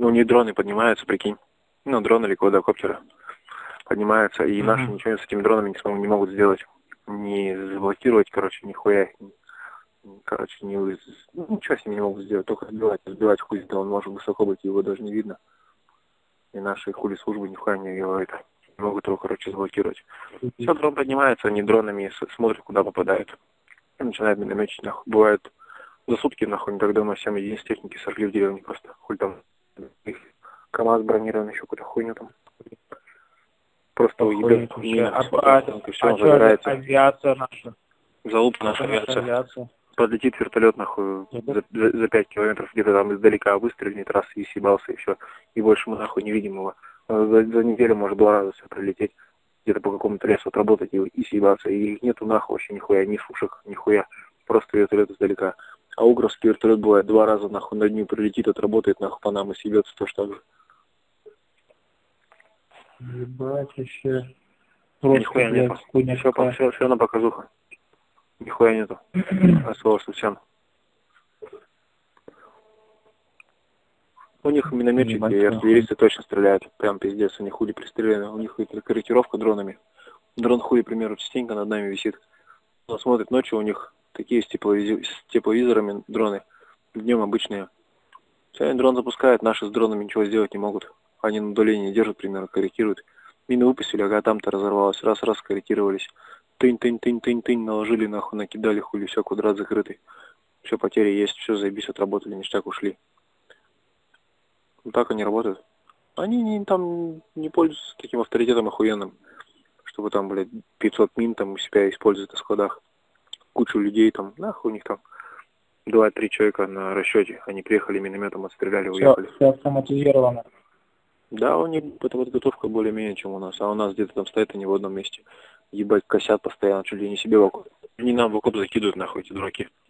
Ну, не дроны поднимаются, прикинь. Ну, дроны или квадрокоптеры поднимаются, и наши ничего с этими дронами не могут сделать. Не заблокировать, короче, нихуя. Короче, ну, ничего с ними не могут сделать, только сбивать хуй, да он может высоко быть, его даже не видно. И наши хули службы нихуя не это, не могут его, короче, заблокировать. Все, дрон поднимается, они дронами смотрят, куда попадают. И начинают минометчить, нахуй. Бывает за сутки, нахуй, не так давно 7 единиц техники сожгли в деревне просто. Хуй там, КамАЗ бронированный, еще какую-то хуйню там. Просто уебет. А что, авиация наша? Залупа наша авиация. Подлетит вертолет, нахуй, за 5 километров где-то там издалека выстрелит раз и съебался, и все. И больше мы, нахуй, не видим его. За неделю может 2 раза все прилететь, где-то по какому-то лесу отработать и съебаться. И их нету нахуй вообще нихуя, ни фушек, нихуя. Просто вертолет издалека. А угровский вертолет бывает 2 раза, нахуй, на дню прилетит, отработает, нахуй, по нам и съебется тоже так же. Ебать, вообще. Нихуя нету. Все на показуха. Нихуя нету. А слово совсем. У них минометчики и артиллеристы точно стреляют. Прям пиздец, у них хули пристреляны. У них корректировка дронами. Дрон хули, к примеру, частенько над нами висит. Он смотрит ночью, у них такие с тепловизорами дроны. Днем обычные. Все, они дрон запускают, наши с дронами ничего сделать не могут. Они на удалении держат, примерно, корректируют. Мины выпустили, ага, там-то разорвалось. Раз-раз корректировались. Тынь, наложили, нахуй, накидали, хули, все, квадрат закрытый. Все, потери есть, все, заебись, отработали, ништяк, ушли. Вот так они работают. Они там не пользуются таким авторитетом охуенным, чтобы там, блядь, 500 мин там у себя используют на складах. Кучу людей там, нахуй у них там 2-3 человека на расчете. Они приехали минометом, отстреляли, уехали. Все автоматизировано. Да, у них эта подготовка более-менее, чем у нас. А у нас где-то там стоят они в одном месте. Ебать, косят постоянно, чуть ли не себе в окоп. Не нам в окоп закидывают, нахуй, эти дураки.